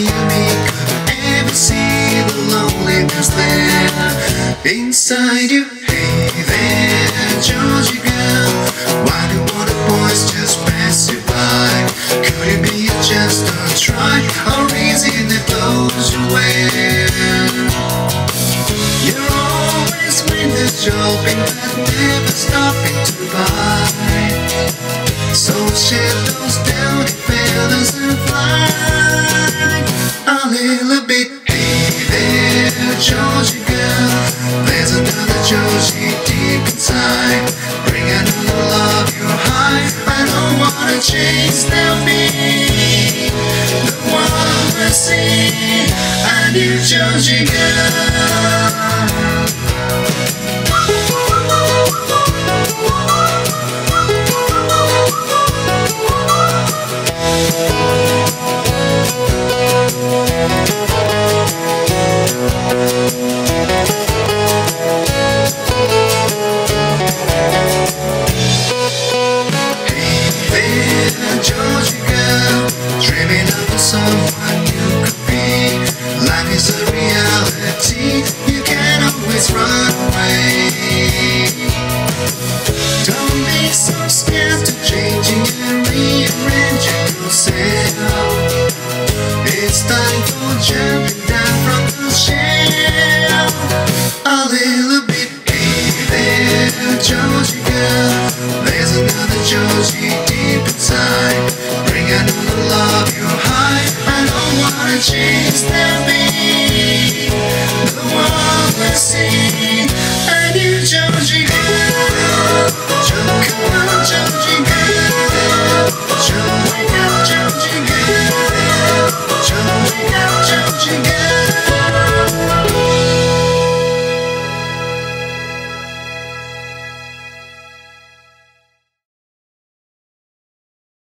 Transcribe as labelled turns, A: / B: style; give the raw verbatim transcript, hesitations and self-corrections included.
A: hear me, could ever see the loneliness there inside you. Hey there, Georgie girl, why do all the boys just pass you by? Could it be just a try, or is it the clothes you wear? You're always window shopping, but never stopping to buy. So shed those downy feathers and fly a little bit. Hey there, Georgie girl, there's another Georgie deep inside. Bring another love, you're high. I don't wanna change their beat, the one I see, a new Georgie girl. Georgie girl, dreaming of someone you could be. Life is a reality, you can't always run away. Don't be so scared to changing and rearranging yourself. It's time for jumping down from the shelf a little bit. Hey there, Georgie girl, there's another Georgie deep inside. Bring another love, you're high. I don't wanna change their beat, the one we see, a new Georgie girl.